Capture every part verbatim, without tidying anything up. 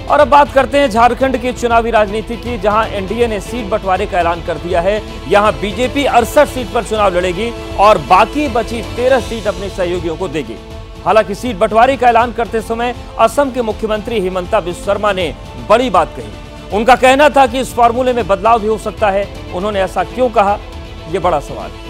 और अब बात करते हैं झारखंड की चुनावी राजनीति की, जहां एनडीए ने सीट बंटवारे का ऐलान कर दिया है। यहां बीजेपी अड़सठ सीट पर चुनाव लड़ेगी और बाकी बची तेरह सीट अपने सहयोगियों को देगी। हालांकि सीट बंटवारे का ऐलान करते समय असम के मुख्यमंत्री हिमंता बिस्वा शर्मा ने बड़ी बात कही। उनका कहना था कि इस फॉर्मूले में बदलाव भी हो सकता है। उन्होंने ऐसा क्यों कहा, यह बड़ा सवाल है।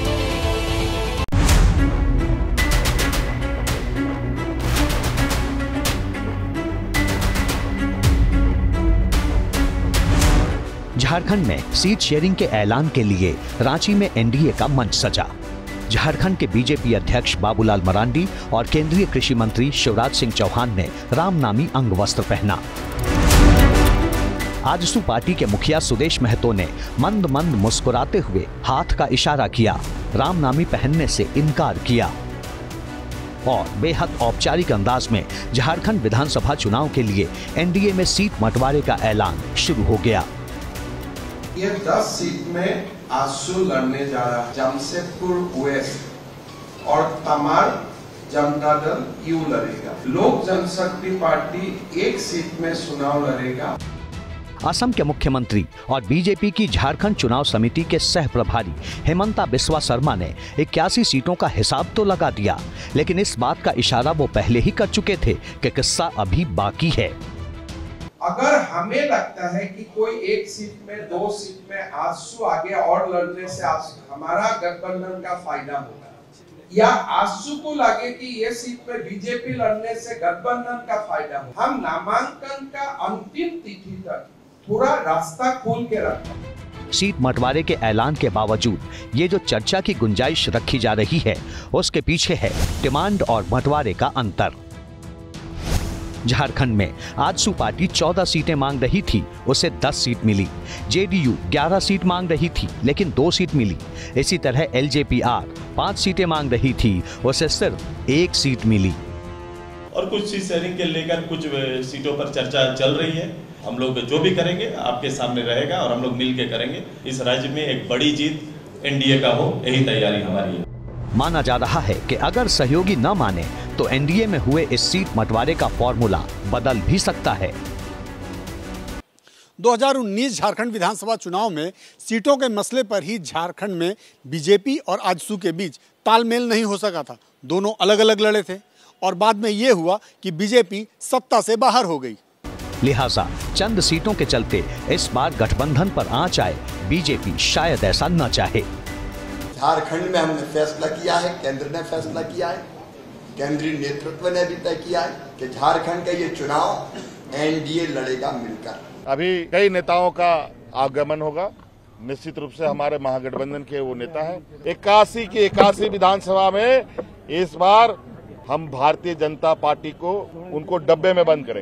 झारखंड में सीट शेयरिंग के ऐलान के लिए रांची में एनडीए का मंच सजा। झारखंड के बीजेपी अध्यक्ष बाबूलाल मरांडी और केंद्रीय कृषि मंत्री शिवराज सिंह चौहान ने रामनामी अंग वस्त्र पहना। आजसू पार्टी के मुखिया सुदेश महतो ने मंद मंद मुस्कुराते हुए हाथ का इशारा किया, रामनामी पहनने से इनकार किया और बेहद औपचारिक अंदाज में झारखंड विधानसभा चुनाव के लिए एनडीए में सीट बंटवारे का ऐलान शुरू हो गया। ये दस सीट में आजसू लड़ने जा रहा है। जमशेदपुर वेस्ट और तमार जनता दल यू लड़ेगा। लोक जनशक्ति पार्टी एक सीट में चुनाव लड़ेगा। असम के मुख्यमंत्री और बीजेपी की झारखंड चुनाव समिति के सह प्रभारी हिमंता बिस्वा शर्मा ने इक्यासी सीटों का हिसाब तो लगा दिया, लेकिन इस बात का इशारा वो पहले ही कर चुके थे कि किस्सा अभी बाकी है। अगर हमें लगता है कि कोई एक सीट में, दो सीट में आजसू आगे और लड़ने से हमारा गठबंधन का फायदा होगा, या आजसू को लगे कि ये सीट में बीजेपी लड़ने से गठबंधन का फायदा होगा, हम नामांकन का अंतिम तिथि तक पूरा रास्ता खोल के रखा। सीट बंटवारे के ऐलान के बावजूद ये जो चर्चा की गुंजाइश रखी जा रही है, उसके पीछे है डिमांड और बंटवारे का अंतर। झारखंड में आजसू पार्टी चौदह सीटें मांग रही थी, उसे दस सीट मिली। जेडीयू ग्यारह सीट मांग रही थी, लेकिन दो सीट मिली। इसी तरह एलजेपीआर पांच सीटें मांग रही थी, उसे सिर्फ एक सीट मिली। और कुछ सीट शेयरिंग के लेकर कुछ सीटों पर चर्चा चल रही है। हम लोग जो भी करेंगे आपके सामने रहेगा और हम लोग मिलकर करेंगे। इस राज्य में एक बड़ी जीत एनडीए का हो, यही तैयारी हमारी है। माना जा रहा है कि अगर सहयोगी न माने तो एनडीए में हुए इस सीट बंटवारे का फॉर्मूला बदल भी सकता है। दो हज़ार उन्नीस झारखंड विधानसभा चुनाव में सीटों के मसले पर ही झारखंड में बीजेपी और आजसू के बीच तालमेल नहीं हो सका था। दोनों अलग अलग लड़े थे और बाद में यह हुआ कि बीजेपी सत्ता से बाहर हो गई। लिहाजा चंद सीटों के चलते इस बार गठबंधन पर आंच आए, बीजेपी शायद ऐसा न चाहे। झारखंड में हमने फैसला किया है, केंद्र ने फैसला किया है, केंद्रीय नेतृत्व ने भी तय किया है कि झारखंड का ये चुनाव एनडीए लड़ेगा मिलकर। अभी कई नेताओं का आगमन होगा। निश्चित रूप से हमारे महागठबंधन के वो नेता हैं। इक्यासी की इक्यासी विधानसभा में इस बार हम भारतीय जनता पार्टी को उनको डब्बे में बंद करेंगे।